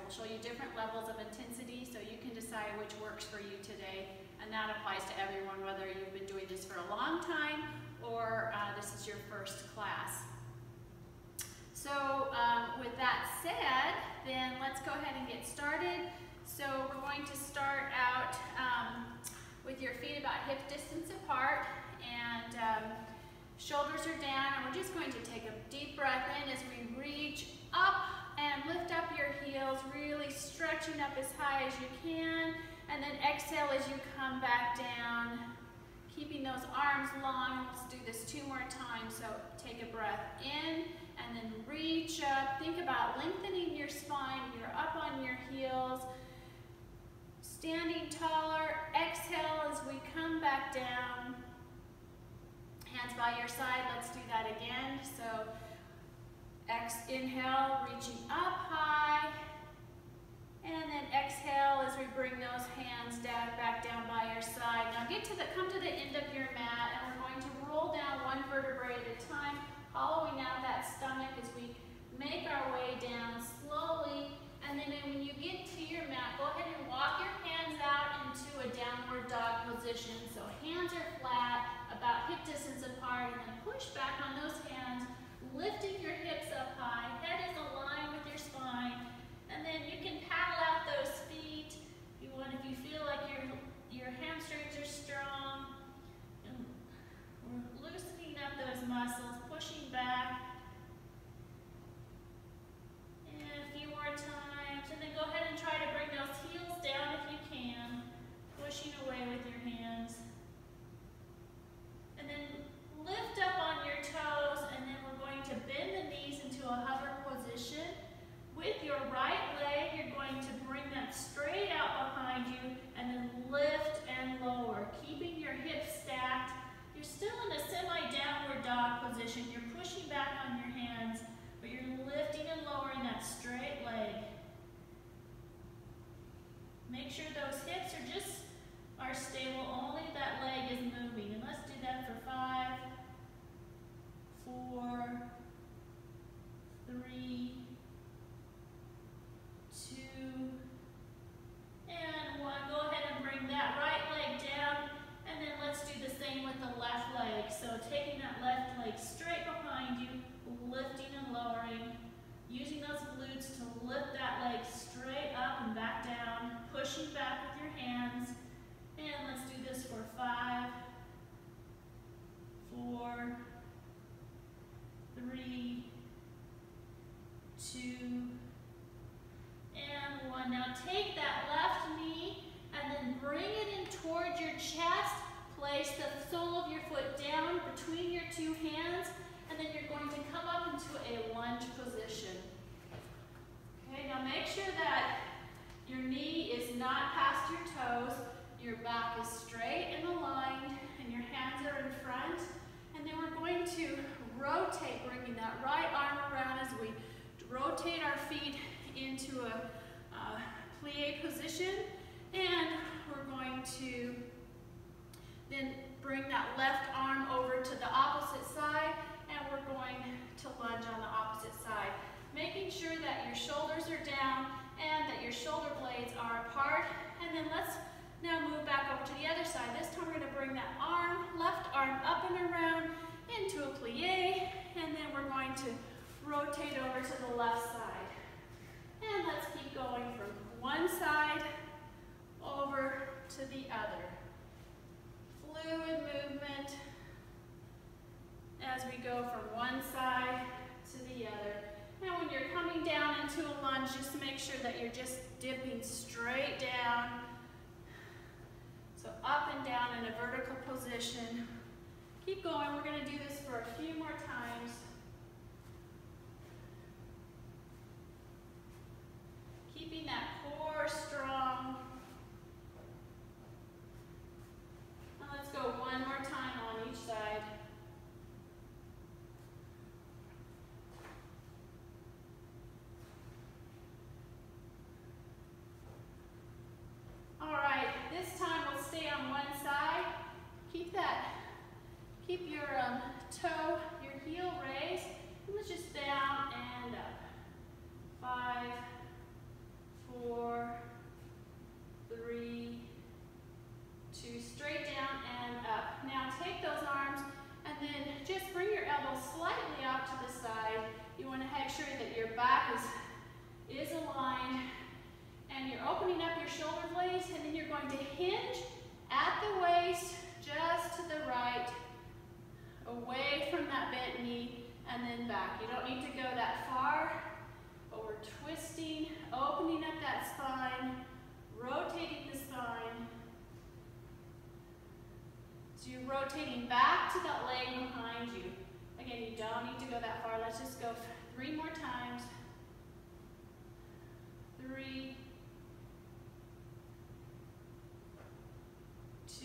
We'll show you different levels of intensity so you can decide which works for you today. And that applies to everyone, whether you've been doing this for a long time or this is your first class. So with that said, then let's go ahead and get started. So we're going to start out with your feet about hip distance apart, and shoulders are down, and we're just going to take a deep breath in as we reach up and lift up your heels, really stretching up as high as you can, and then exhale as you come back down, keeping those arms long. Let's do this 2 more times. So take a breath in and then reach up. Think about lengthening your spine. You're up on your heels, standing taller. Exhale as we come back down. Hands by your side. Let's do that again. So inhale, reaching up high. And then exhale as we bring those hands down, back down by your side. Now come to the end of your mat, and we're going to roll down 1 vertebrae at a time, hollowing out that stomach as we make our way down slowly. And then when you get to your mat, go ahead and walk your hands out into a downward dog position. So hands are flat, about hip distance apart, and then push back on those hands, lifting your hips up high. Head is aligned with your spine. And then you can paddle out those feet. If you feel like your hamstrings are strong, and we're loosening up those muscles, pushing back. And a few more times. And then go ahead and try to bring those heels down if you can, pushing away with your hands. And then lift up on your toes, and then we're going to bend the knees into a hover position. With your right leg, you're going to bring that straight out behind you and then lift and lower, keeping your hips stacked. You're still in a semi-downward dog position. You're pushing back on your hands, but you're lifting and lowering that straight leg. Make sure those hips are stable, only that leg is moving. And let's do that for 5, 4, 3, 2, and 1. Go ahead and bring that right leg down, and then let's do the same with the left leg. So taking that left leg straight behind you, lifting and lowering, using those glutes to lift that leg straight up and back down, pushing back with your hands. And let's do this for 5, 4, 3, 2, and 1. Now take that left knee and then bring it in towards your chest. Place the sole of your foot down between your 2 hands, and then you're going to come up into a lunge position. Okay, now make sure that your knee is not past your toes. Your back is straight and aligned, and your hands are in front. And then we're going to rotate, bringing that right arm around as we rotate our feet into a plie position, and we're going to then bring that left arm over to the opposite side, and we're going to lunge on the opposite side, making sure that your shoulders are down and that your shoulder blades are apart. And then let's now move back over to the other side. This time we're going to bring that left arm up and around into a plie, and then we're going to rotate over to the left side. And let's keep going from one side over to the other. Fluid movement as we go from one side to the other. Now when you're coming down into a lunge, just make sure that you're just dipping straight down. So up and down in a vertical position. Keep going. We're going to do this for a few more times. Keeping that core strong. Now let's go one more time on each side. All right, this time we'll stay on one side. Keep your toe, your heel raised. and then you're going to hinge at the waist, just to the right, away from that bent knee, and then back. You don't need to go that far, but we're twisting, opening up that spine, rotating the spine. So you're rotating back to that leg behind you. Again, you don't need to go that far. Let's just go 3 more times. 3, 2,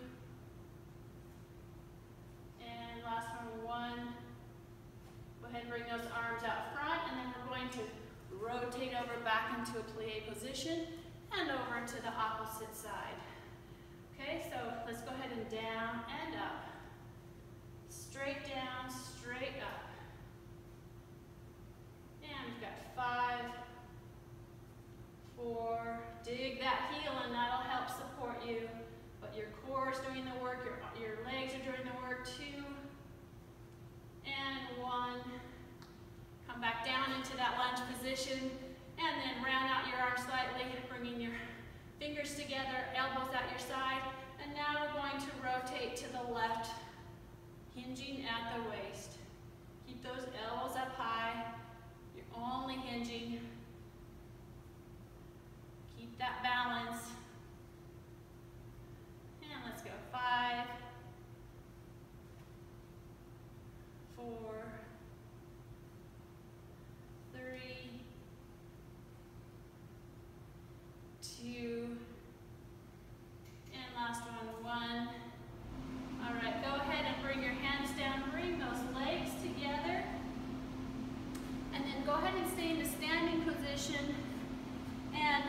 and last one, 1. Go ahead and bring those arms out front, and then we're going to rotate over back into a plie position and over to the opposite side. Okay, so let's go ahead and down and up. Straight down, straight up. And we've got 5, 4, dig that heel and that'll help support you. But your core is doing the work, your legs are doing the work. 2, and 1. Come back down into that lunge position, and then round out your arms slightly, bringing your fingers together, elbows at your side, and now we're going to rotate to the left, hinging at the waist. Keep those elbows up high. You're only hinging. Keep that balance. And let's go 5, 4, 3, 2, and last one, 1. All right, go ahead and bring your hands down, bring those legs together, and then go ahead and stay in the standing position and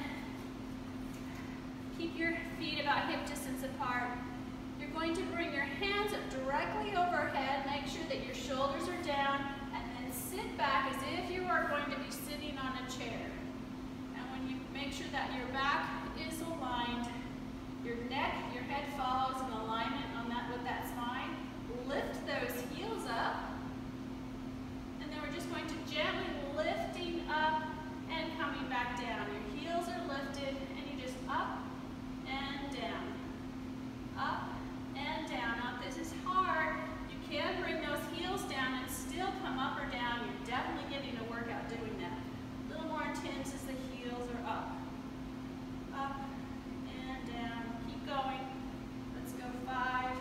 keep your feet about hip distance apart. You're going to bring your hands up directly overhead, make sure that your shoulders are down, and then sit back as if you are going to be sitting on a chair. And when you make sure that your back is aligned, your neck, your head follows in alignment on that with that spine, lift those heels up, and then we're just going to gently lifting up and coming back down. Your heels are lifted, and you just up and down, up and down. Now if this is hard, you can bring those heels down and still come up or down. You're definitely getting a workout doing that. A little more intense as the heels are up and down. Keep going. Let's go 5,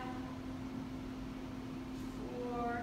4,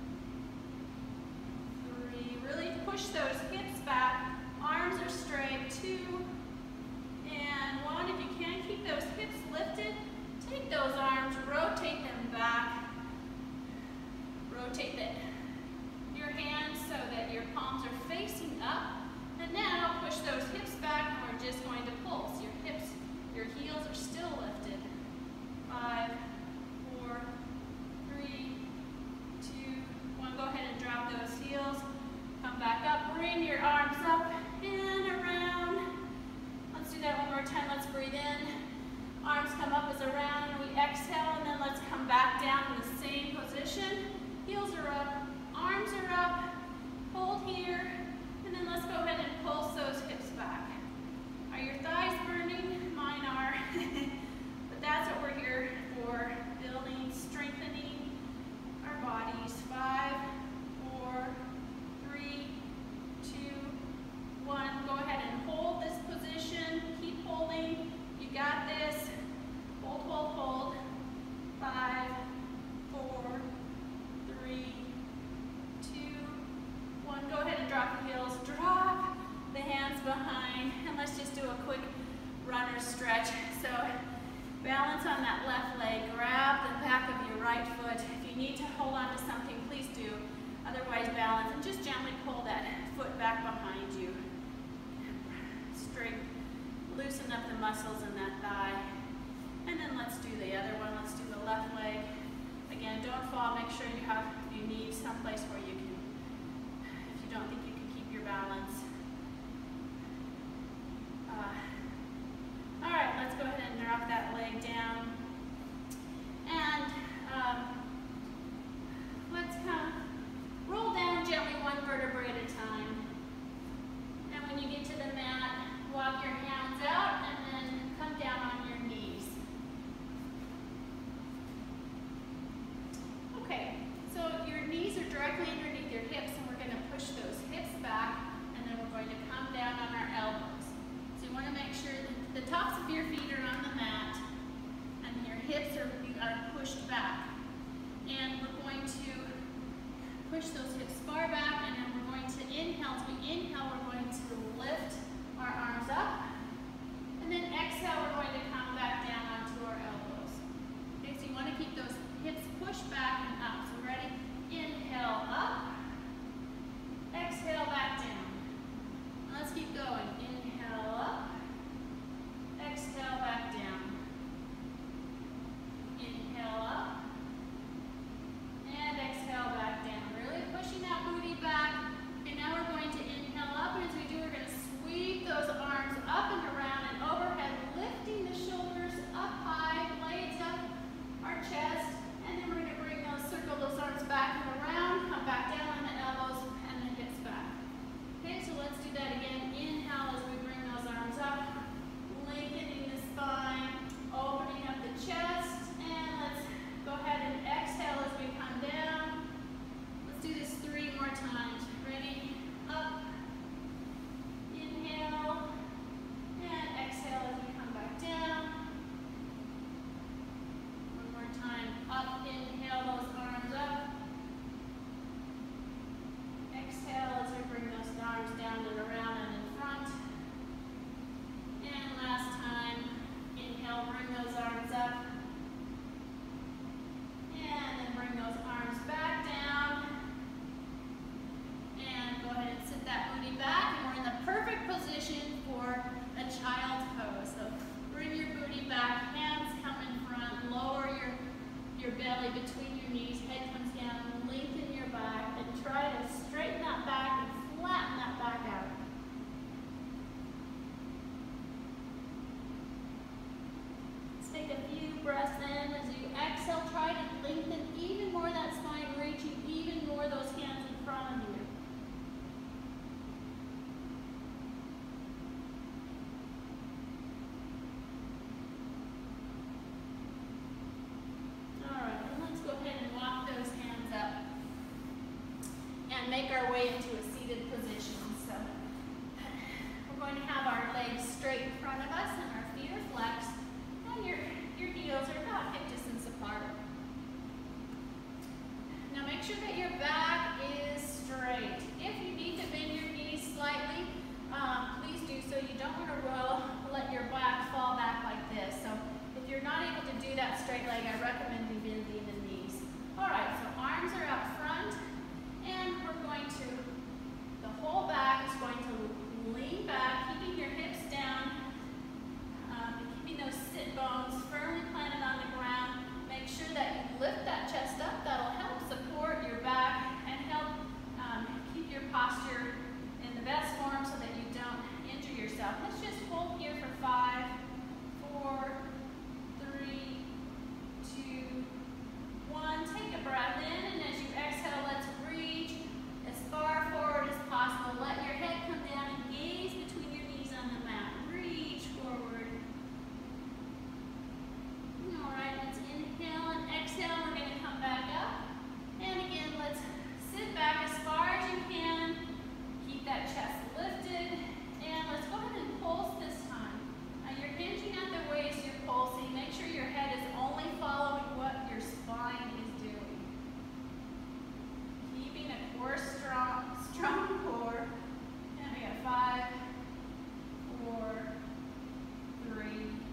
3. Really push those hips back. Arms are straight. 2, and 1. If you can, keep those hips lifted. Take those arms, rotate them back. Rotate your hands so that your palms are facing up. And now push those hips back, and we're just going to pulse. Your hips, your heels are still lifted. 5, 4, 3, 2, 1. Go ahead and drop those heels. Come back up. Bring your arms up and around. Let's do that one more time. Let's breathe in. Arms come up as around. We exhale, and then let's come back down in the same position. Heels are up. Arms are up. Hold here. And then let's go ahead and pulse those hips back. Are your thighs burning? Mine are. But that's what we're here for. Building, strengthening our bodies. 5, 4, 3, 2, 1. Go ahead and hold this position. Keep holding. You got this. Hold, hold, hold. 5, 4, 3, 2, 1. Go ahead and drop the heels. Drop the hands behind. And let's just do a quick runner stretch. So balance on that left leg. Grab the back of your right foot. If you need to hold on to something, please do. Otherwise, balance and just gently pull that foot back behind you. Straight. Loosen up the muscles in that thigh. And then let's do the other one. Let's do the left leg. Again, don't fall. Make sure you need someplace where you can, if you don't think you can keep your balance. All right, let's go ahead and drop that leg down. And let's come, roll down gently one vertebrae at a time. And when you get to the mat, walk your hands out and then come down big breaths in. As you exhale, try to lengthen even more that spine, reaching even more those hands in front of you. All right, and let's go ahead and walk those hands up and make our way into a seated position. So we're going to have our legs straight in front of us and our feet are flexed, and your heels are about hip distance apart. Now make sure that your back is straight. If you need to bend your knees slightly, please do so. You don't want to let your back fall back like this. So if you're not able to do that straight leg, I recommend you bending the knees. All right, so arms are out front, and we're going to, the whole back is going to lean back, keeping your hips down, keeping those sit bones firmly planted on the ground. Make sure that you lift that chest up. That'll help support your back and help keep your posture in the best form so that you don't injure yourself. Let's just hold here for 5, 4, 3, 2, 1. Take a breath in, and as you exhale, let's reach as far forward as possible. Let your head come down and gaze between your knees on the mat. Reach forward. All right, let's inhale and exhale. We're going to come back up. And again, let's sit back as far as you can. Keep that chest lifted. And let's go ahead and pulse this time. Now you're hinging at the waist, you're pulsing. Make sure your head is only following what your spine is doing. Keeping a core strong core. And we got 5, 4, 3,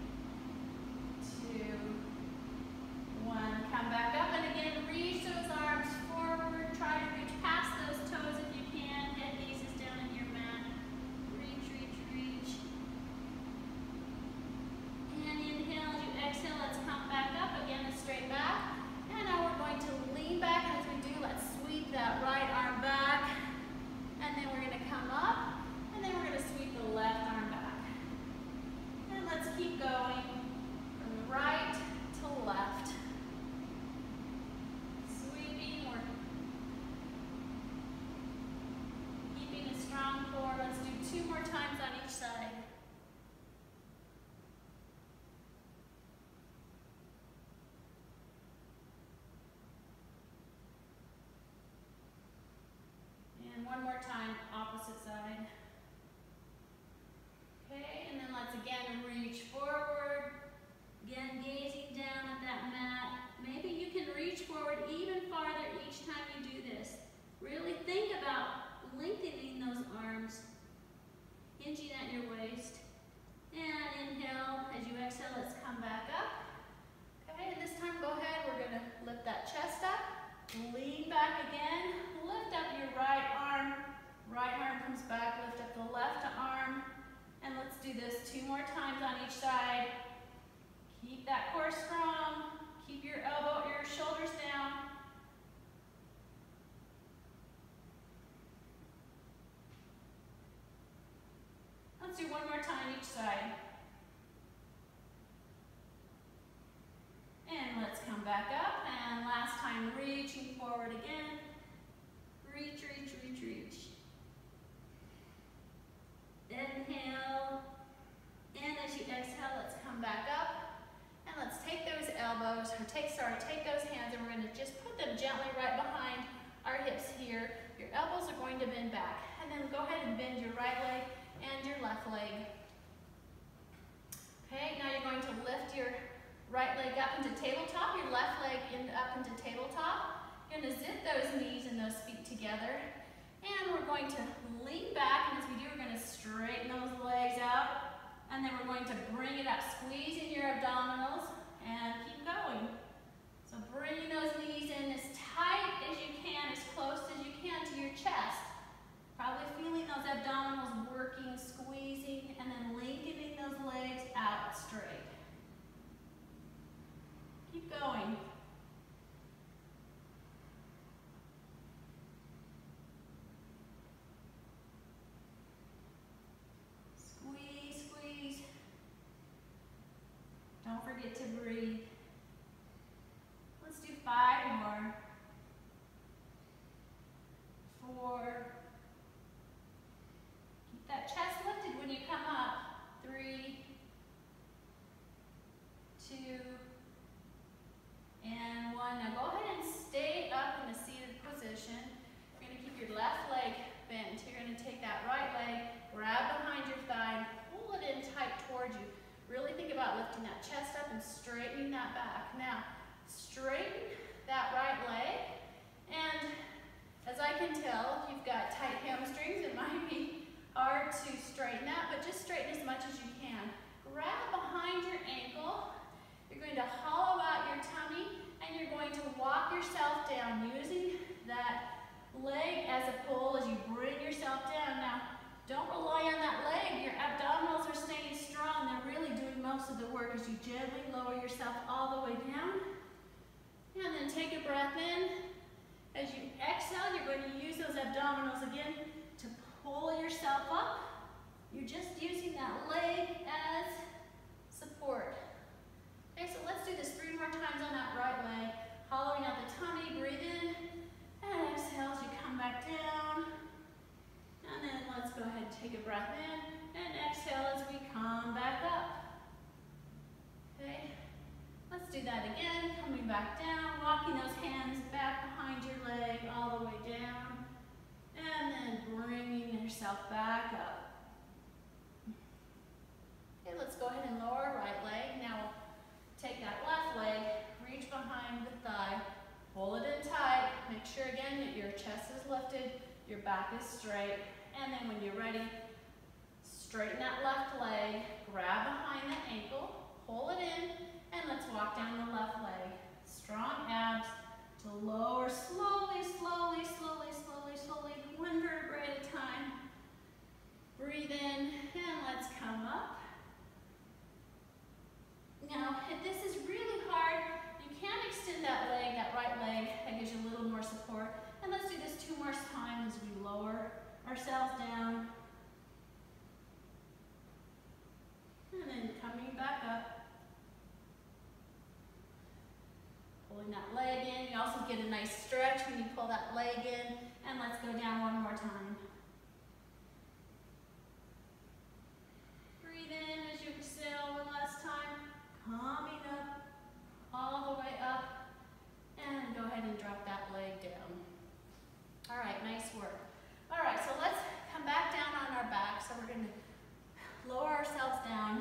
2, 1. Come back up, and again, reach those arms forward. Try to reach past those toes if you can. Head gazes down in your mat. Reach, reach, reach. And inhale. As you exhale, let's come back up. Again, a straight back. And now we're going to lean back. As we do, let's sweep that right arm back. And then we're going to come up. And then we're going to sweep the left arm back. And let's keep going from right to left. Sweeping, we're keeping a strong core. Let's do 2 more times on each side. And 1 more time, opposite side. Okay, and then let's again reach forward. Again, gazing down at that mat. Maybe you can reach forward even farther each time you do this. Really think about lengthening those arms, hinging at your waist. And inhale. As you exhale, let's come back up. Okay, and this time go ahead. We're going to lift that chest up. Lean back again. Lift up your right arm. Right arm comes back. Lift up the left arm. And let's do this 2 more times on each side. Keep that core strong. Keep your shoulders down. Let's do 1 more time each side. And let's come back up. And last time, reaching forward again. Reach, reach, reach, reach. Inhale. And as you exhale, let's come back up. And let's take those elbows, or take those hands, and we're going to just put them gently right behind our hips here. Your elbows are going to bend back. And then go ahead and bend your right leg and your left leg. Okay, now you're going to lift your right leg up into tabletop, your left leg up into tabletop. You're going to zip those knees and those feet together. And we're going to lean back, and as we do, we're going to straighten those legs out. And then we're going to bring it up, squeezing your abdominals, and keep going. So bringing those knees in as tight as you can, as close as you can to your chest. Probably feeling those abdominals working, squeezing, and then lengthening those legs out straight. Keep going. Squeeze, squeeze. Don't forget to breathe. that chest up and straightening that back. Now, straighten that right leg, and as I can tell, if you've got tight hamstrings, it might be hard to straighten that, but just straighten as much as you can. Grab behind your ankle. You're going to hollow out your tummy, and you're going to walk yourself down using that leg as a pull as you bring yourself down. Now, don't rely on that leg. Your abdominals are staying strong. They're really doing most of the work as you gently lower yourself all the way down. And then take a breath in. As you exhale, you're going to use those abdominals again to pull yourself up. You're just using that leg as support. Okay, so let's do this 3 more times on that right leg. Hollowing out the tummy, breathe in, and exhale as you come back down. And then let's go ahead and take a breath in, and exhale as we come back up. Okay, let's do that again, coming back down, walking those hands back behind your leg all the way down, and then bringing yourself back up. Okay, let's go ahead and lower right leg. Now, take that left leg, reach behind the thigh, pull it in tight. Make sure again that your chest is lifted, your back is straight, and then when you're ready, straighten that left leg, grab behind the ankle, pull it in, and let's walk down the left leg. Strong abs to lower slowly, slowly, slowly, slowly, slowly, 1 vertebrae at a time. Breathe in, and let's come up. Now, if this is really hard, you can extend that leg, that right leg, that gives you a little more support. And let's do this 2 more times as we lower ourselves down. And then coming back up. Pulling that leg in. You also get a nice stretch when you pull that leg in. And let's go down 1 more time. Breathe in as you exhale 1 last time. Coming up, all the way up, and go ahead and drop that leg down. All right, nice work. All right, so let's come back down on our back. So we're going to lower ourselves down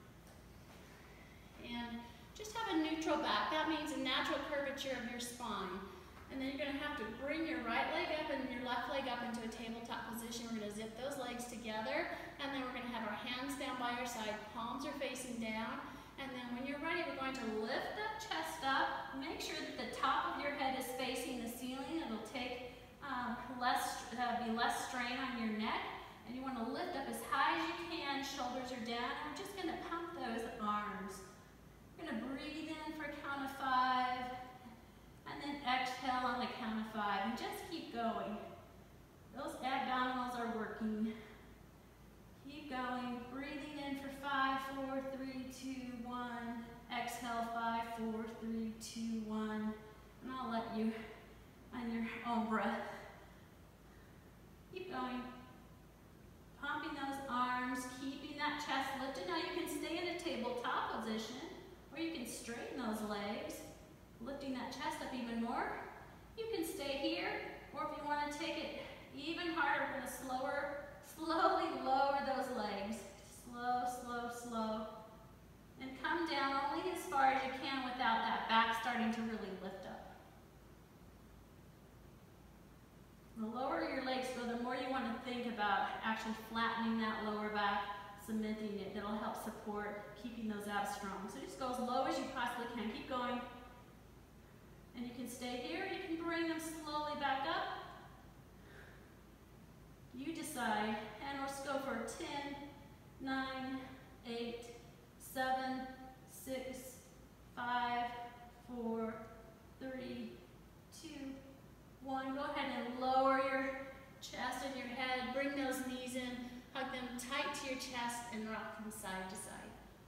and just have a neutral back. That means a natural curvature of your spine. And then you're going to have to bring your right leg up and your left leg up into a tabletop position. We're going to zip those legs together, and then we're going to have our hands down by your side. Palms are facing down. And then when you're ready, we're going to lift that chest up. Make sure that the top of your head is facing the ceiling. It'll take that'll be less strain on your neck. And you want to lift up as high as you can. Shoulders are down. And we're just going to pump those arms. We're going to breathe in for a count of 5. And then exhale on the count of 5. And just keep going. Those abdominals are working. Keep going, breathing in for 5, 4, 3, 2, 1. Exhale, 5, 4, 3, 2, 1. And I'll let you on your own breath. Keep going. Pumping those arms, keeping that chest lifted. Now you can stay in a tabletop position, or you can straighten those legs, lifting that chest up even more. You can stay here, or if you want to take it even harder, we're going to slowly lower those legs. Slow, slow, slow. And come down only as far as you can without that back starting to really lift up. The lower your legs go, the more you want to think about actually flattening that lower back, cementing it. That'll help support keeping those abs strong. So just go as low as you possibly can. Keep going. And you can stay here. You can bring them slowly back up. You decide. And let's go for 10, 9, 8, 7, 6, 5, 4, 3, 2, 1. Go ahead and lower your chest and your head. Bring those knees in. Hug them tight to your chest and rock from side to side.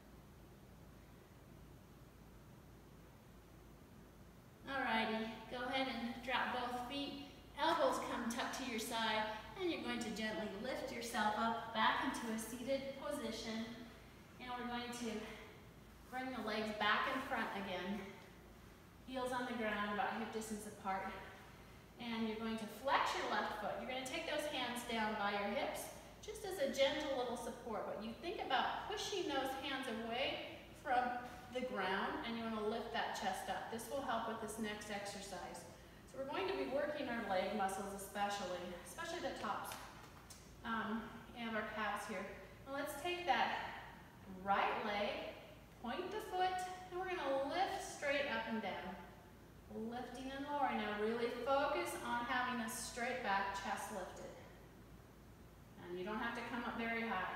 Alrighty, go ahead and drop both feet. Elbows come tucked to your side, and you're going to gently lift yourself up back into a seated position. And we're going to bring the legs back in front again. Heels on the ground, about hip distance apart. And you're going to flex your left foot. You're going to take those hands down by your hips, just as a gentle little support. But you think about pushing those hands away from the ground, and you want to lift that chest up. This will help with this next exercise. So we're going to be working our leg muscles especially the tops and our calves here. Now let's take that right leg, point the foot, and we're going to lift straight up and down. Lifting and lowering. Now really focus on having a straight back, chest lifted. And you don't have to come up very high.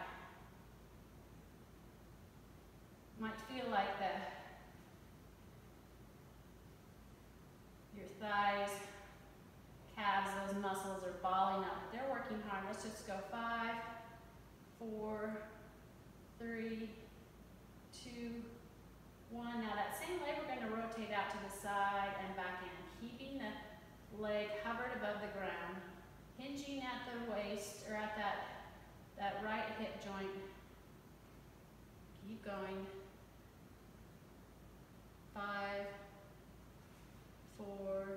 Might feel like your thighs, calves, those muscles are balling up. They're working hard. Let's just go 5, 4, 3, 2, 1. Now that same leg, we're going to rotate out to the side and back in, keeping the leg hovered above the ground, hinging at the waist or at that right hip joint. Keep going. 5, 4,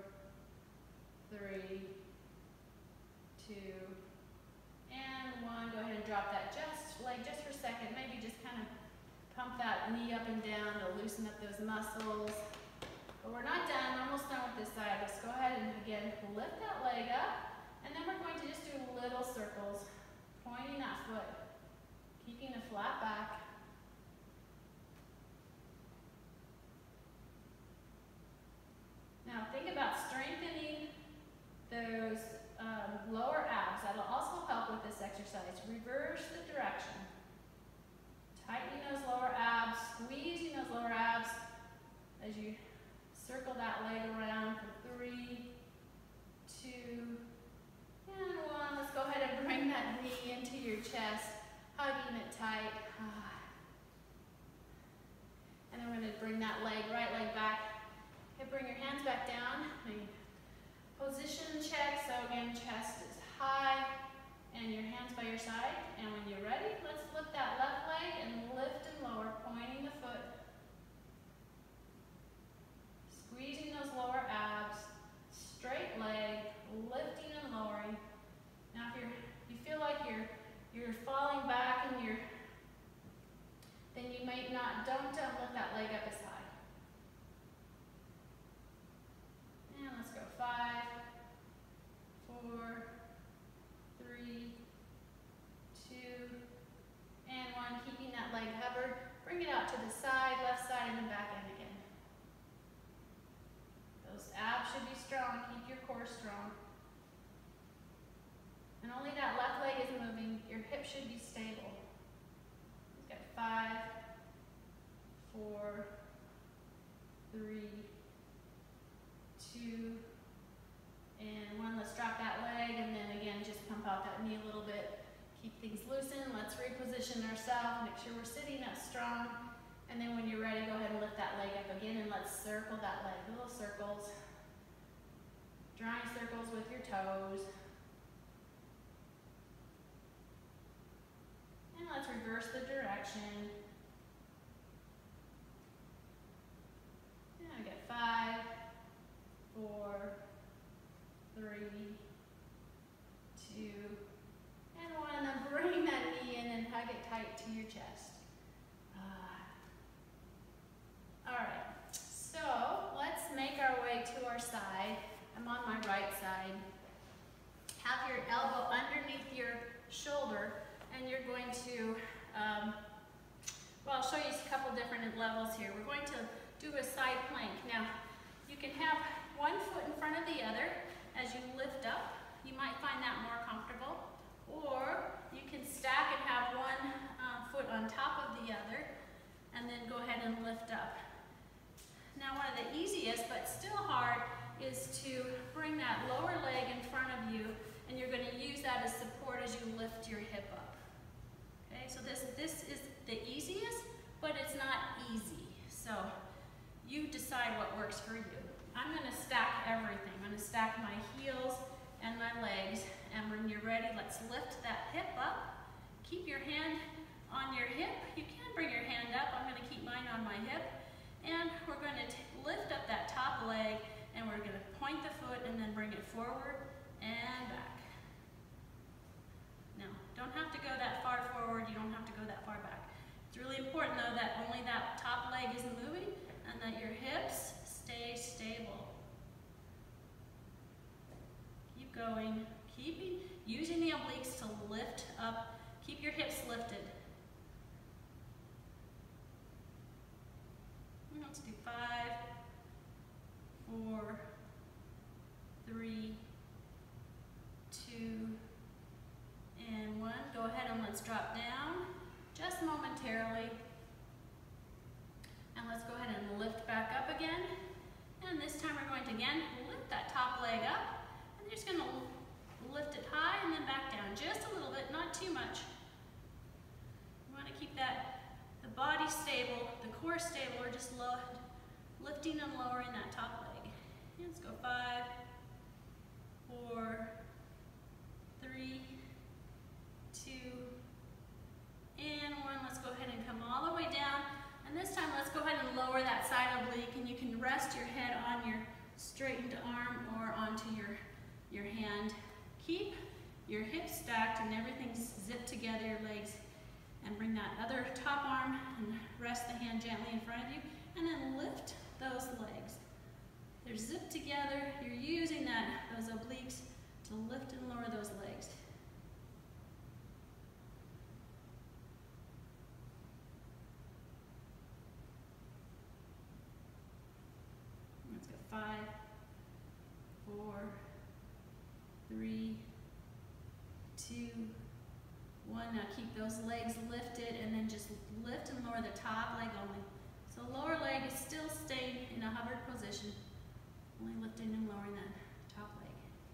3, 2, and 1. Go ahead and drop that leg just for a second. Maybe just kind of pump that knee up and down to loosen up those muscles. But we're not done. We're almost done with this side. Let's go ahead and again lift that leg up, and then we're going to just do little circles, pointing that foot, keeping a flat back. Now think about strengthening those lower abs. That'll also help with this exercise. Reverse the direction. Tightening those lower abs, squeezing those lower abs as you circle that leg around for 3, 2, and 1. Let's go ahead and bring that knee into your chest, hugging it tight. And then we're going to bring that right leg back. Okay, bring your hands back down. Position check. So again, chest is high and your hands by your side. And when you're ready, let's lift that left leg and lift and lower, pointing the foot. Squeezing those lower abs, straight leg, lifting and lowering. Now if you feel like you're falling back and then you might not, don't lift that leg up as high. And let's go 5, 4, 3, 2, and 1. Keeping that leg hovered. Bring it out to the side, left side, and then back in again. Those abs should be strong. Keep your core strong. And only that left leg is moving. Your hip should be stable. We've got 5, 4, 3, 2, and 1. Let's drop that leg, and then again, just pump out that knee a little bit. Keep things loosened. Let's reposition ourselves. Make sure we're sitting up strong. And then when you're ready, go ahead and lift that leg up again, and let's circle that leg. Little circles. Drawing circles with your toes. And let's reverse the direction. And I got 5, 4, 3, 2, and 1. And then bring that knee in and hug it tight to your chest. All right, so let's make our way to our side. I'm on my right side. Have your elbow underneath your shoulder, and you're going to, well, I'll show you a couple different levels here. We're going to do a side plank. Now, you can have one foot in front of the other as you lift up. You might find that more comfortable. Or you can stack and have one foot on top of the other, and then go ahead and lift up. Now, one of the easiest, but still hard, is to bring that lower leg in front of you, and you're going to use that as support as you lift your hip up. Okay, so this is the easiest, but it's not easy. So you decide what works for you. I'm going to stack everything. I'm going to stack my heels and my legs, and when you're ready, let's lift that hip up. Keep your hand on your hip. You can bring your hand up. I'm going to keep mine on my hip. And we're going to lift up that top leg, and we're going to point the foot and then bring it forward and back. Now, don't have to go that far forward. You don't have to go that far back. It's really important, though, that only that top leg is moving. and that your hips stay stable. Keep going, using the obliques to lift up, keep your hips lifted. Let's do 5, 4, 3, 2, and 1. Go ahead and let's drop down just momentarily. And let's go ahead and lift back up again. And this time we're going to again lift that top leg up. And you're just going to lift it high and then back down just a little bit, not too much. You want to keep the body stable, the core stable, or just lifting and lowering that top leg. And let's go 5, 4, 3, 2, and 1. Let's go ahead and come all the way down. And this time let's go ahead and lower that side oblique, and you can rest your head on your straightened arm or onto your hand. Keep your hips stacked and everything zipped together, your legs, and bring that other top arm and rest the hand gently in front of you, and then lift those legs. They're zipped together. You're using those obliques to lift and lower those legs. Let's go 5, 4, 3, 2, 1. Now keep those legs lifted and then just lift and lower the top leg only. So lower leg is still staying in a hovered position, only lifting and lowering that top leg.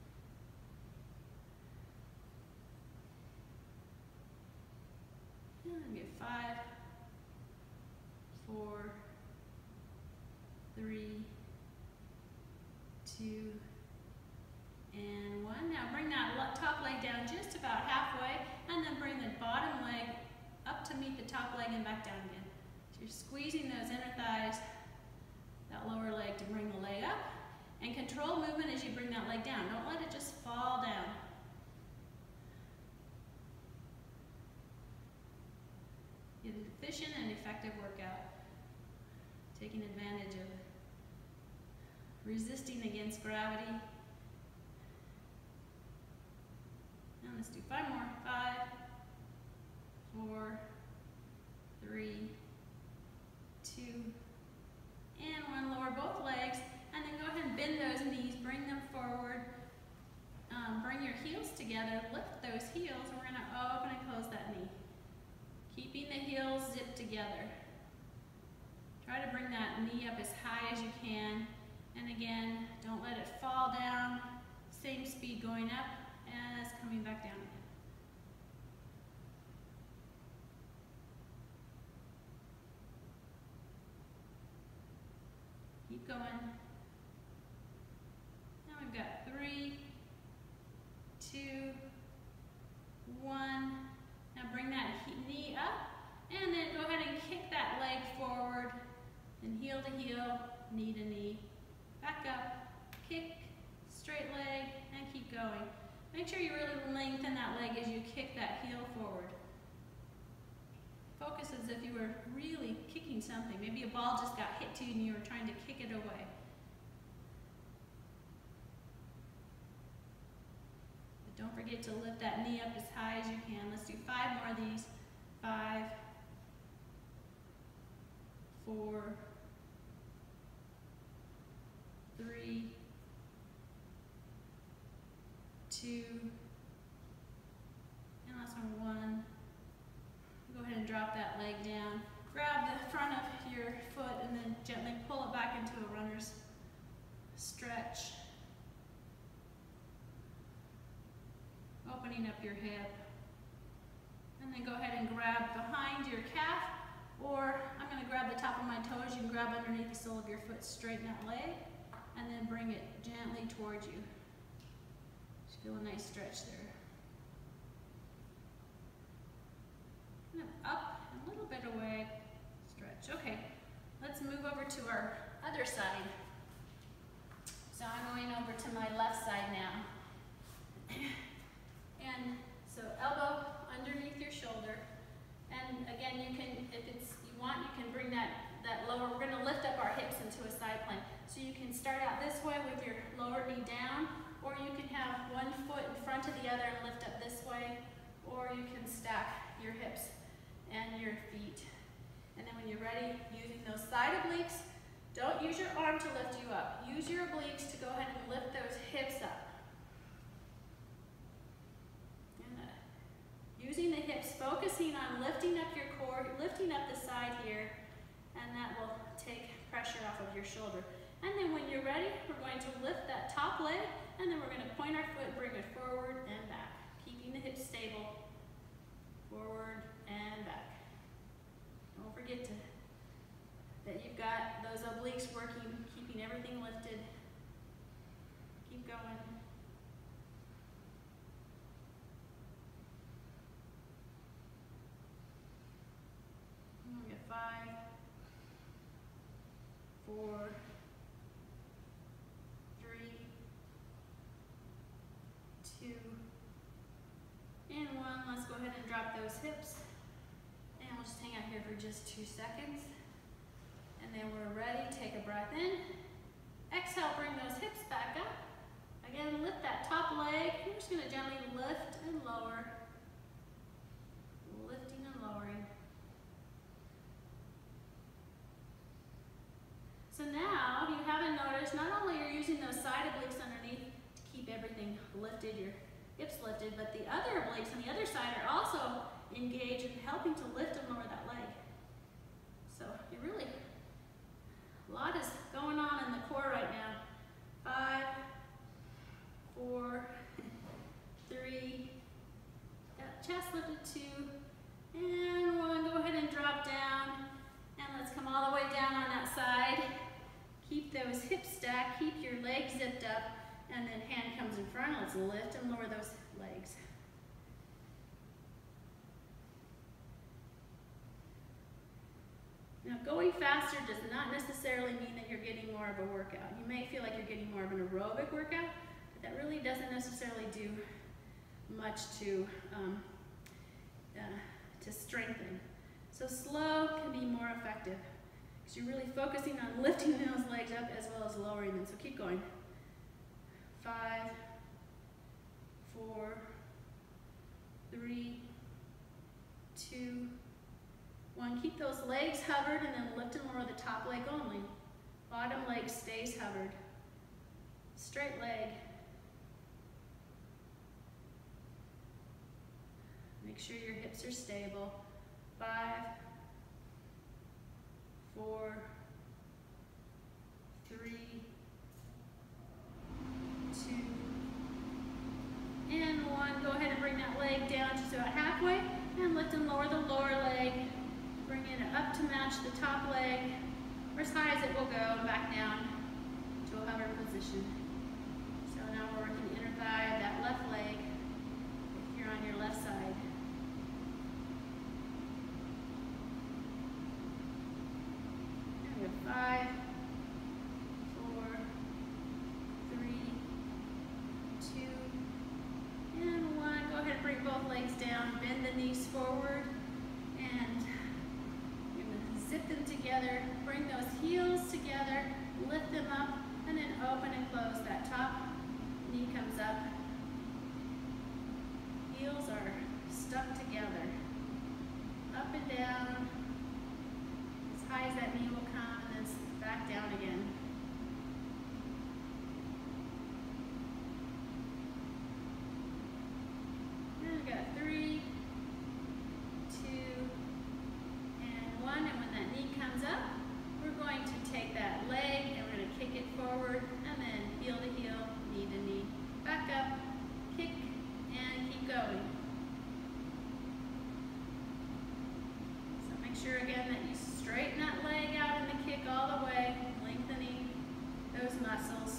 And get 5, 4, 3, 2, and 1. Now bring that top leg down just about halfway, and then bring the bottom leg up to meet the top leg and back down again. So you're squeezing those inner thighs, that lower leg to bring the leg up, and control movement as you bring that leg down. Don't let it just fall down. Get an efficient and effective workout, taking advantage of resisting against gravity. Now let's do 5 more. 5, 4, 3, 2, and 1. Lower both legs, and then go ahead and bend those knees. Bring them forward. Bring your heels together. Lift those heels, and we're going to open and close that knee. Keeping the heels zipped together. Try to bring that knee up as high as you can. And again, don't let it fall down. Same speed going up as coming back down again. Keep going. Now we've got 3, 2, 1. Now bring that knee up, and then go ahead and kick that leg forward, and heel to heel, knee to knee. Back up, kick, straight leg, and keep going. Make sure you really lengthen that leg as you kick that heel forward. Focus as if you were really kicking something. Maybe a ball just got hit to you and you were trying to kick it away. But don't forget to lift that knee up as high as you can. Let's do 5 more of these. 5, 4, 3, 2, and last one, 1. Go ahead and drop that leg down. Grab the front of your foot and then gently pull it back into a runner's stretch. Opening up your hip. And then go ahead and grab behind your calf, or I'm going to grab the top of my toes. You can grab underneath the sole of your foot, straighten that leg, and then bring it gently towards you. Just feel a nice stretch there. And up, a little bit away, stretch. Okay, let's move over to our other side. So I'm going over to my left side now. And so elbow underneath your shoulder. And again, you can, if you want, you can bring that lower, we're going to lift up our hips already down, or you can have one foot in front of the other and lift up this way, or you can stack your hips and your feet. And then when you're ready, using those side obliques, don't use your arm to lift you up. Use your obliques to go ahead and lift those hips up. And using the hips, focusing on lifting up your core, lifting up the side here, and that will take pressure off of your shoulder. And then when you're ready, we're going to lift that top leg, and then we're going to point our foot, bring it forward and back, keeping the hips stable, forward and back. Don't forget that you've got those obliques working, keeping everything lifted. Keep going. We got 5, 4, 3, 2, and 1. Let's go ahead and drop those hips. And we'll just hang out here for just 2 seconds. And then we're ready. Take a breath in. Exhale, bring those hips back up. Again, lift that top leg. You're just going to gently lift and lower. Lifting and lowering. So now, if you haven't noticed, not only are you using those side obliques underneath to keep everything lifted, your hips lifted, but the other obliques on the other side are also engaged in helping to lift and lower that leg. So you really, a lot is going on in the core right now. 5, 4, 3, chest lifted 2, and 1. Go ahead and drop down, and let's come all the way down on that side. Keep those hips stacked, keep your legs zipped up, and then hand comes in front. Let's lift and lower those legs. Now, going faster does not necessarily mean that you're getting more of a workout. You may feel like you're getting more of an aerobic workout, but that really doesn't necessarily do much to strengthen. So slow can be more effective because you're really focusing on lifting those legs up as well as lowering them. So keep going. 5, 4, 3, 2, 1. Keep those legs hovered and then lift and lower the top leg only. Bottom leg stays hovered. Straight leg. Make sure your hips are stable. 5, 4, 3, 2, and 1. Go ahead and bring that leg down just about halfway and lift and lower the lower leg. Bringing it up to match the top leg, or as high as it will go, and back down to a hover position. So now we're working the inner thigh of that left leg if you're on your left side. And we have 5, 4, 3, 2, and 1. Go ahead and bring both legs down, bend the knees forward, and zip them together, bring those heels together, lift them up, and then open and close. That top knee comes up. Heels are stuck together. Up and down, as high as that knee will come, and then back down again. And we've got 3, 2, and 1, and when that knee comes up, we're going to take that leg and we're going to kick it forward, and then heel to heel, knee to knee, back up, kick, and keep going. So make sure again that you straighten that leg out in the kick all the way, lengthening those muscles.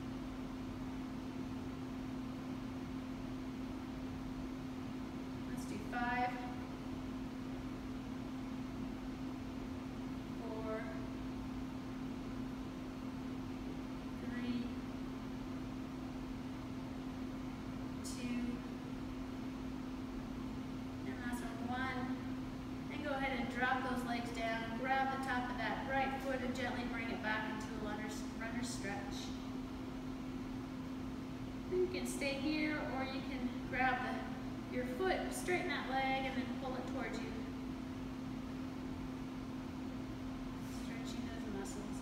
Let's do 5, 4, 3, 2, and last one, 1. And go ahead and drop those legs down. Grab the top of that right foot and gently bring it back into a runner's stretch. stay here, or you can grab your foot, straighten that leg, and then pull it towards you. Stretching those muscles.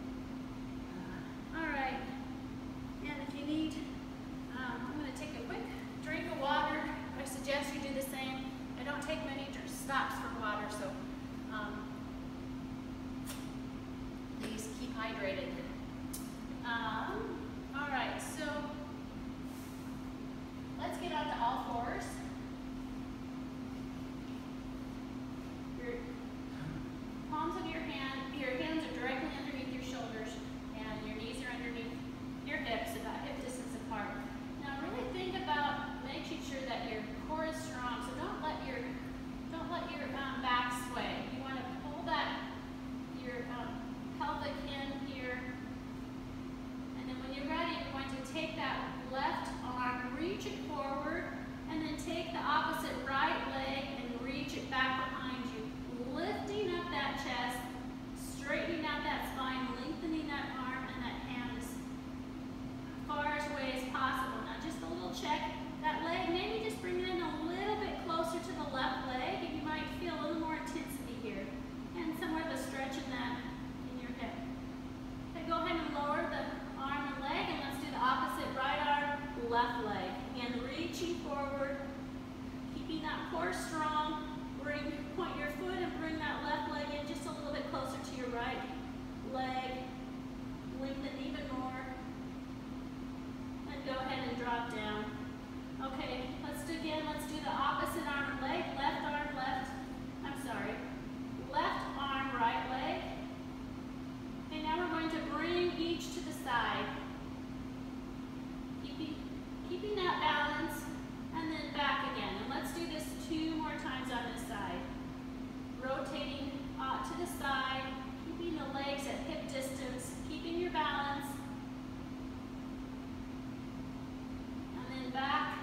All right. And if you need, I'm going to take a quick drink of water. I suggest you do the same. I don't take many stops for water, so please keep hydrated. All right, so let's get onto all fours. Your palms of your hands are directly underneath your shoulders, and your knees are underneath your hips, about hip distance apart. Now, really think about making sure that your core is strong. So don't let your back sway. You want to pull your pelvic in here, and then when you're ready, you're going to take that left arm, reach it forward, and then take the opposite right leg and reach it back behind you, lifting up that chest, straightening out that spine, lengthening that arm and that hand as far away as possible. Now, just a little check. That leg, maybe just bring it in a little bit closer to the left leg, and you might feel a little more intensity here, and somewhat of a stretch in your hip. Okay, go ahead and lower the arm and leg, and let's do the opposite. Right arm, left leg, and reaching forward, keeping that core strong. Point your foot and bring that left leg in just a little bit closer to your right leg. Lengthen even more, and go ahead and drop down. Okay, let's do the opposite arm and leg. Left arm, left arm, right leg. Okay, now we're going to bring each to the side. Keeping that balance, and then back again. And let's do this 2 more times on this side. Rotating to the side, keeping the legs at hip distance, keeping your balance. And then back.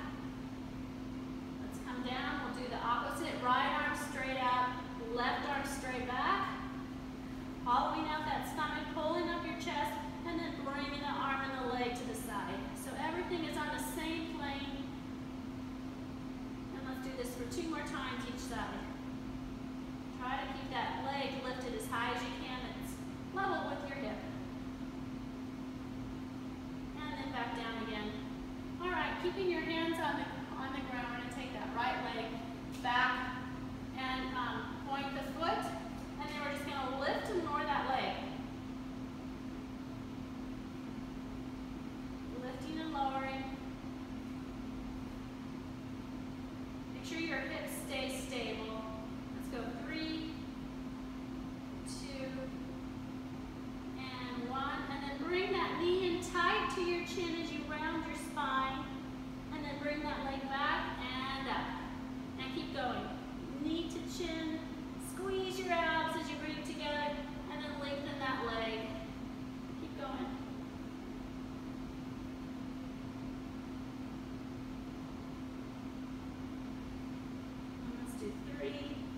Down, we'll do the opposite. Right arm straight out, left arm straight back. Hollowing out that stomach, pulling up your chest, and then bringing the arm and the leg to the side. So everything is on the same plane. And let's do this for 2 more times each side. Try to keep that leg lifted as high as you can. It's level with your hip. And then back down again. All right, keeping your hands on the ground. We're going to take that right leg back and point the foot, and then we're just going to lift and lower that leg. Lifting and lowering. Make sure your hips stay stable. Let's go 3, 2, and 1. And then bring that knee in tight to your chin as you round your spine. And then bring that leg back and up. And keep going. Knee to chin. Squeeze your abs as you bring it together. And then lengthen that leg. Keep going. And let's do 3, 2,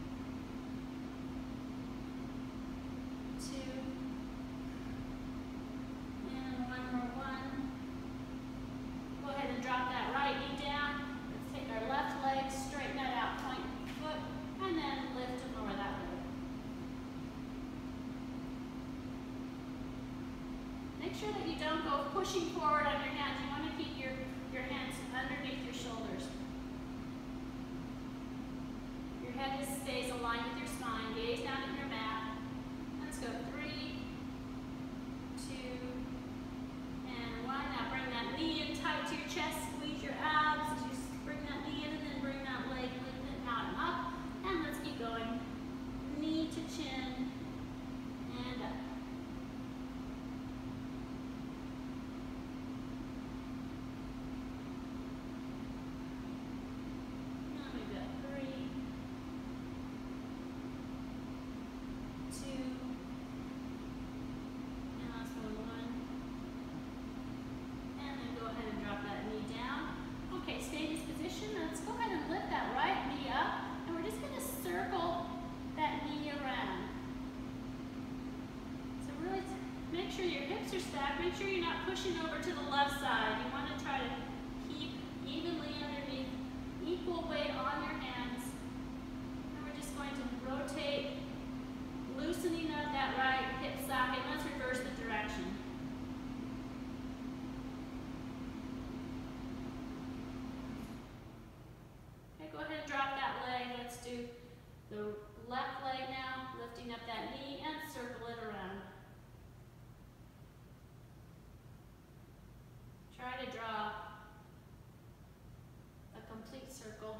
and 1 more. Go ahead and drop that right knee down. Let's take our left leg, straighten that out, point your foot, and then lift and lower that leg. Make sure that you don't go pushing forward on your hands. You want to keep your hands underneath your shoulders. Your head stays aligned with your spine. Gaze down at your mat. Let's go 3, 2, and 1. Now bring that knee in tight to your chest. Squeeze your abs. Just bring that knee in, and then bring that leg lengthen out and up. And let's keep going. Knee to chin and up. Now we've got 3, 2, and last one, 1. And then go ahead and drop that knee down. Okay, stay in this position. Let's go ahead and lift that right knee up. And we're just going to circle that knee around. So really make sure your hips are stacked. Make sure you're not pushing over to the left side. You want to try to keep evenly underneath, equal weight on your hands. And we're just going to rotate, loosening up that right hip socket. Let's reverse the direction. Okay, go ahead and drop that leg. Let's do the left leg now, lifting up that knee and circle it around. Try to draw a complete circle.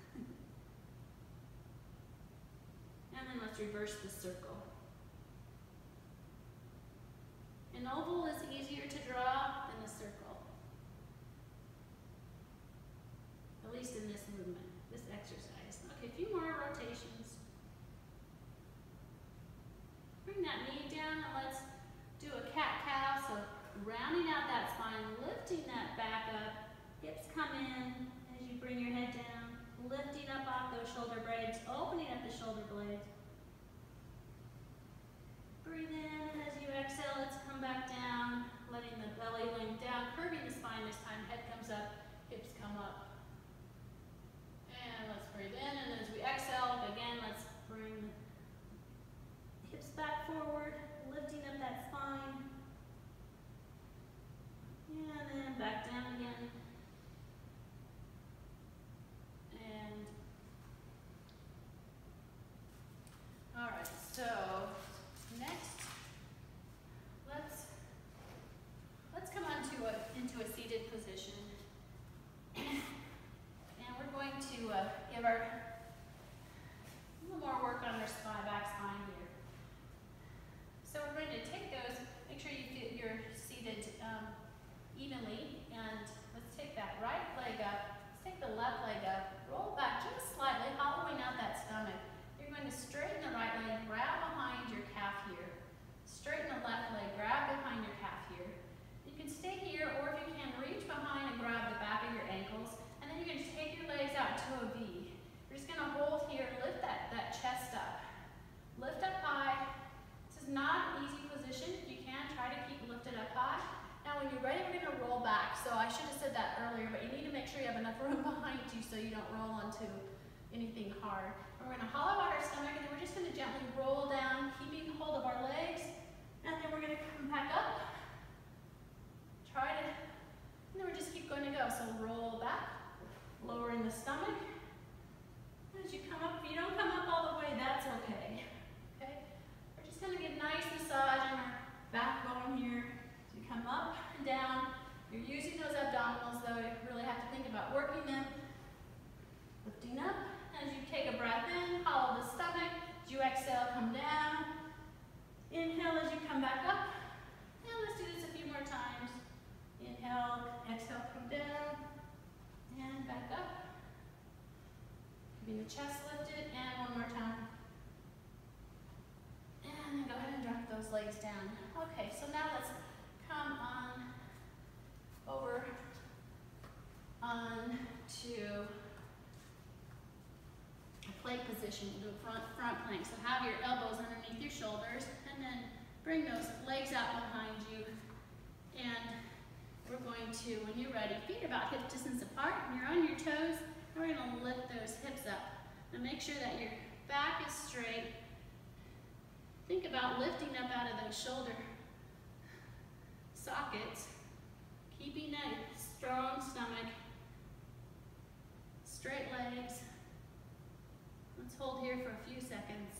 And then let's reverse the circle. An oval is easier to draw than a circle. At least in this movement, this exercise. Okay, a few more rotations. Bring that knee down and let's do a cat-cow. So rounding out that spine, lifting that back up. Hips come in as you bring your head down. Lifting up off those shoulder blades, opening up the shoulder blades. Breathe in, and as you exhale, let's come back down, letting the belly link down, curving the spine this time. Head comes up, hips come up. And let's breathe in, and as we exhale, again, let's bring the hips back forward, lifting up that spine. And then back down again. And all right, so next, let's come on to into a seated position. And we're going to give a little more work on our back spine here. So we're going to take those, make sure you're seated evenly, and let's take that right leg up, let's take the left leg up, roll back just slightly, hollowing out that stomach. You're going to straighten the right leg, grab behind your calf here. Straighten the left leg, grab behind your calf here. You can stay here, or if you can, reach behind and grab the back of your ankles, and then you're going to take your legs out to a V. You're just going to hold here, lift that chest up. Lift up high. This is not an easy position. You can try to keep lifted up high. Now when you're ready, we're going to roll back. So I should have said that earlier, but you need to make sure you have enough room behind you so you don't roll onto anything hard. And we're going to hollow out our stomach, and then we're just going to gently roll down, keeping hold of our legs. And then we're going to come back up. And then we're just keep going to go. So roll back, lowering the stomach. As you come up, if you don't come up all the way, that's okay. Okay? We're just going to get nice massage on our backbone here. As you come up and down, you're using those abdominals though. You really have to think about working them. Lifting up. As you take a breath in, hollow the stomach. As you exhale, come down. Inhale as you come back up. And let's do this a few more times. Inhale, exhale, come down. And back up. Keeping the chest lifted. And one more time. And then go ahead and drop those legs down. Okay, so now let's come on over on to plank position. We'll do a front plank. So have your elbows underneath your shoulders, and then bring those legs out behind you. And we're going to, when you're ready, feet are about hip distance apart, and you're on your toes, and we're going to lift those hips up. And make sure that your back is straight. Think about lifting up out of those shoulder sockets, keeping a strong stomach, straight legs. Let's hold here for a few seconds.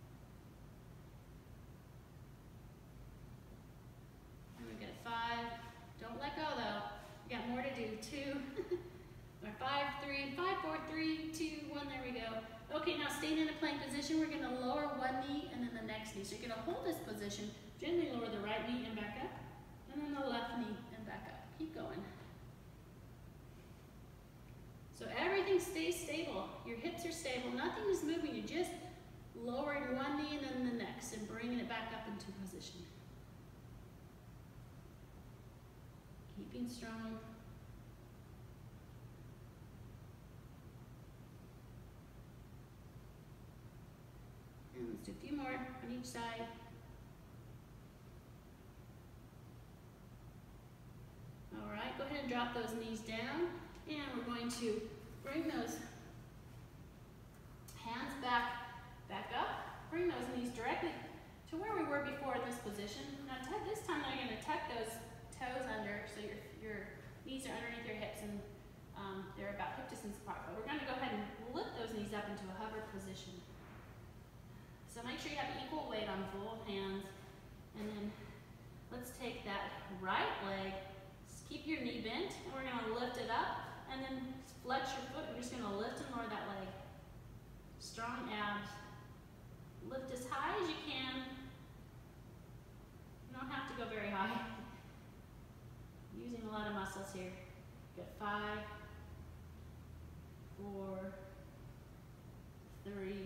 And we got 5. Don't let go though. We got more to do. 2, or 5, 3, 5, 4, 3, 2, 1. There we go. Okay, now staying in a plank position, we're going to lower one knee and then the next knee. So you're going to hold this position, gently lower the right knee and back up, and then the left knee and back up. Keep going. So everything stays stable. Your hips are stable. Nothing is moving. You're just lowering one knee and then the next and bringing it back up into position. Keeping strong. And let's do a few more on each side. All right, go ahead and drop those knees down. And we're going to bring those hands back up. Bring those knees directly to where we were before in this position. Now this time you're going to tuck those toes under so your knees are underneath your hips and they're about hip distance apart. But we're going to go ahead and lift those knees up into a hover position. So make sure you have equal weight on both hands. And then let's take that right leg, keep your knee bent, and we're going to lift it up. And then flex your foot. We're just going to lift and lower that leg. Strong abs. Lift as high as you can. You don't have to go very high. Using a lot of muscles here. Good. 5, 4, 3,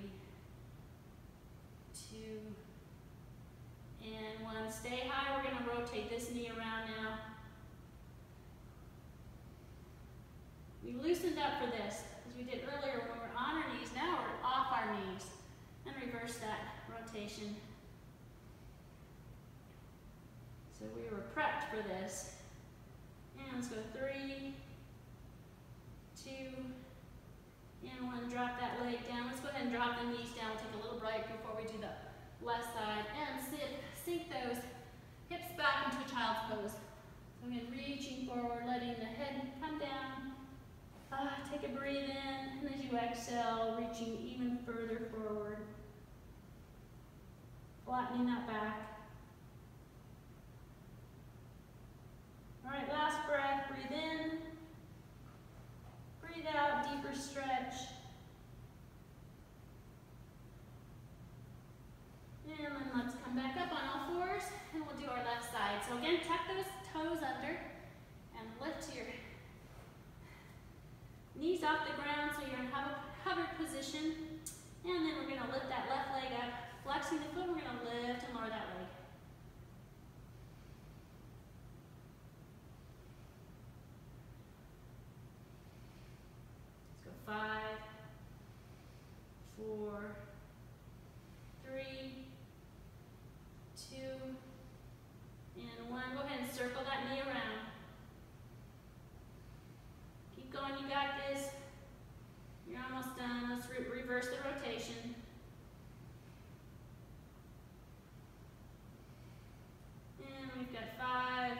2, and 1. Stay high. We're going to rotate this knee around now. We loosened up for this, as we did earlier when we were on our knees. Now we're off our knees. And reverse that rotation. So we were prepped for this. And let's go 3, 2, and 1. Drop that leg down. Let's go ahead and drop the knees down. We'll take a little break before we do the left side. And sink those hips back into a child's pose. So again, reaching forward, letting the head come down. Take a breathe in, and as you exhale, reaching even further forward. Flattening that back. All right, last breath. Breathe in. Breathe out, deeper stretch. And then let's come back up on all fours, and we'll do our left side. So again, tuck those toes under, and lift your knees off the ground so you're in hover position. And then we're going to lift that left leg up. Flexing the foot, we're going to lift and lower that leg. Let's go 5, 4, 3, 2, and 1. Go ahead and circle that knee around. Keep going, you got this. You're almost done. Let's reverse the rotation. And we've got 5,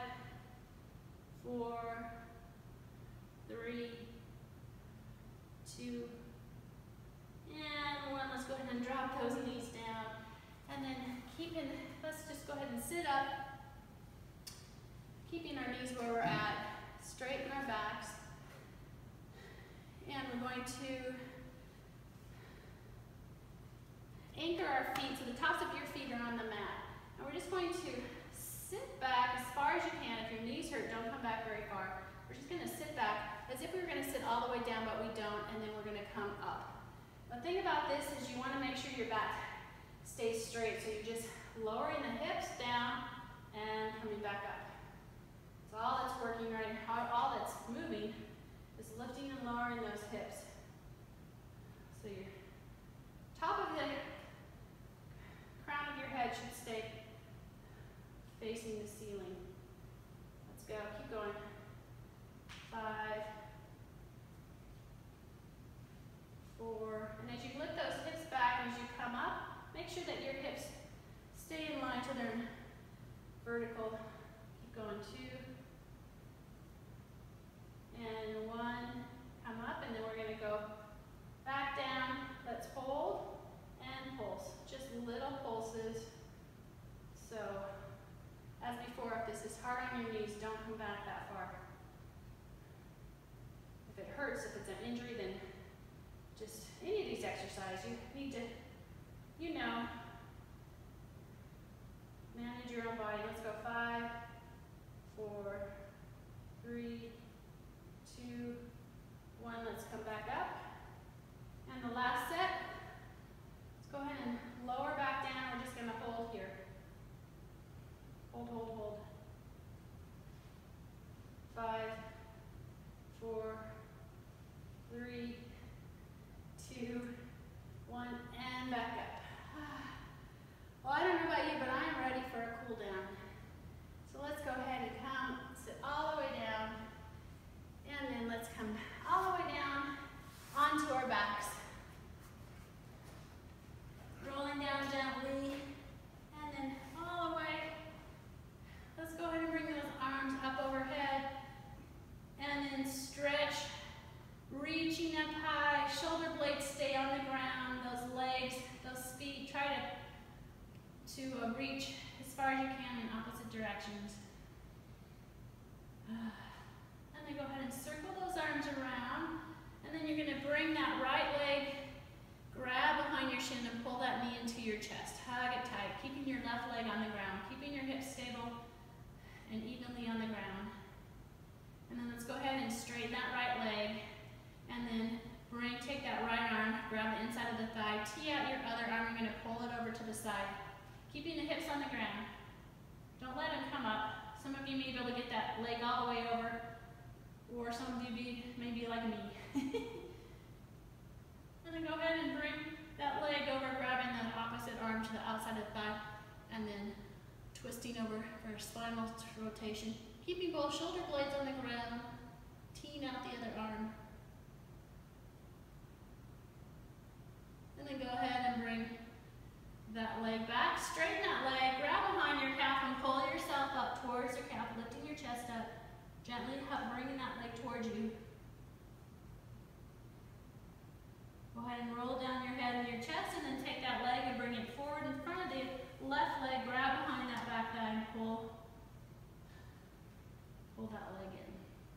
4, 3, 2, and 1. Let's go ahead and drop those knees down. And then let's just go ahead and sit up. Keeping our knees where we're at. Straighten our backs. And we're going to anchor our feet so the tops of your feet are on the mat. And we're just going to sit back as far as you can. If your knees hurt, don't come back very far. We're just going to sit back as if we were going to sit all the way down, but we don't, and then we're going to come up. The thing about this is you want to make sure your back stays straight, so you're just lowering the hips down and coming back up. So all that's working right now, all that's moving is lifting and lowering those hips. So your top of the crown of your head should stay facing the ceiling. Let's go, keep going. 5, 4, and as you lift those hips back, as you come up, make sure that your hips stay in line to their vertical. Keep going. 2, and 1, come up, and then we're going to go back down. Let's hold and pulse. Just little pulses. So, as before, if this is hard on your knees, don't come back that far. If it hurts, if it's an injury, then just any of these exercises, you need to, manage your own body. Let's go 5, 4, 3, 2, 1. Let's come back up. And the last set, let's go ahead and lower back down. We're just going to hold here. Hold, hold, hold. 5, 4, 3, 2, 1, and back up. to reach as far as you can in opposite directions. And then go ahead and circle those arms around. And then you're going to bring that right leg, grab behind your shin and pull that knee into your chest. Hug it tight, keeping your left leg on the ground, keeping your hips stable and evenly on the ground. And then let's go ahead and straighten that right leg. And then take that right arm, grab the inside of the thigh, tee out your other arm. You're going to pull it over to the side, keeping the hips on the ground. Don't let them come up. Some of you may be able to get that leg all the way over, or some of you may be like me. And then go ahead and bring that leg over, grabbing the opposite arm to the outside of the thigh, and then twisting over for spinal rotation, keeping both shoulder blades on the ground, teeing out the other arm. And then go ahead and bring that leg back, straighten that leg, grab behind your calf and pull yourself up towards your calf, lifting your chest up, gently bringing that leg towards you. Go ahead and roll down your head and your chest, and then take that leg and bring it forward in front of the left leg, grab behind that back thigh and pull that leg in.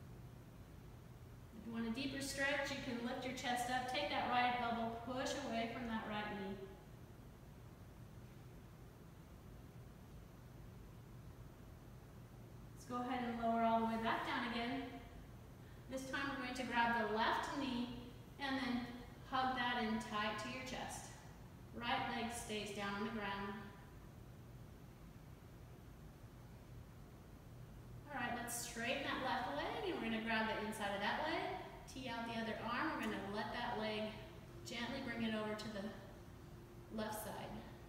If you want a deeper stretch, you can lift your chest up, take that right elbow, push away from that right knee. Let's go ahead and lower all the way back down again. This time we're going to grab the left knee and then hug that in tight to your chest. Right leg stays down on the ground. All right, let's straighten that left leg, and we're going to grab the inside of that leg, tee out the other arm. We're going to let that leg gently bring it over to the left side.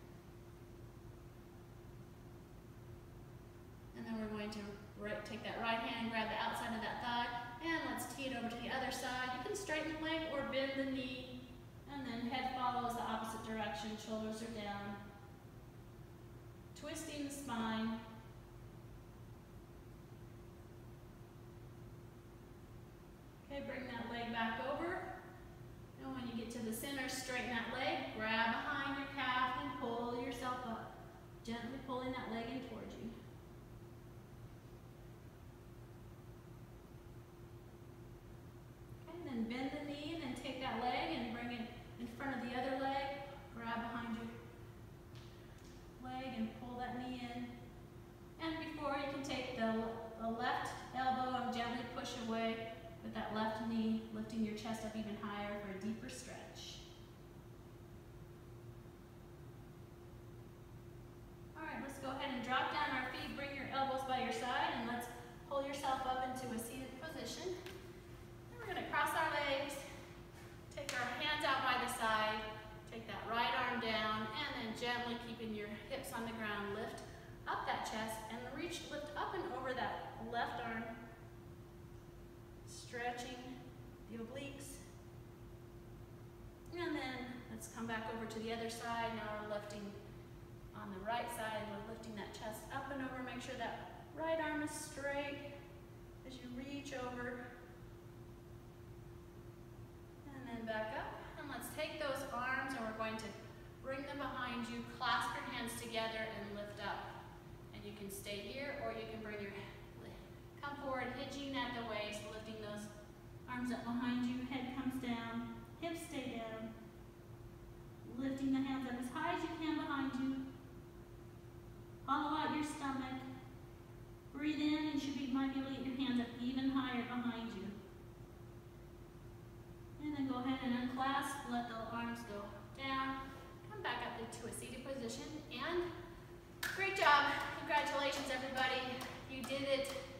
And then we're going to take that right hand, grab the outside of that thigh, and let's tee it over to the other side. You can straighten the leg or bend the knee, and then head follows the opposite direction, shoulders are down. Twisting the spine. Okay, bring that leg back over. And when you get to the center, straighten that leg, grab behind your calf and pull yourself up. Gently pulling that leg in towards you. Okay, then bend the knee and then take that leg and bring it in front of the other leg. Grab behind your leg and pull that knee in. And before, you can take the left elbow and gently push away with that left knee, lifting your chest up even higher for a deeper stretch. All right, let's go ahead and drop down our feet, bring your elbows by your side, and let's pull yourself up into a seated position. And we're gonna cross our legs, take our hands out by the side, take that right arm down, and then gently keeping your hips on the ground, lift up that chest, and lift up and over that left arm, stretching the obliques. And then let's come back over to the other side. Now we're lifting on the right side. We're lifting that chest up and over. Make sure that right arm is straight as you reach over. And then back up. And let's take those arms and we're going to bring them behind you. Clasp your hands together and lift up. And you can stay here or you can bring your come forward, hinging at the waist, lifting those arms up behind you, head comes down, hips stay down, lifting the hands up as high as you can behind you. Hollow out your stomach. Breathe in, and you might be able to get your hands up even higher behind you. And then go ahead and unclasp, let the arms go down, come back up into a seated position, and great job. Congratulations, everybody. You did it.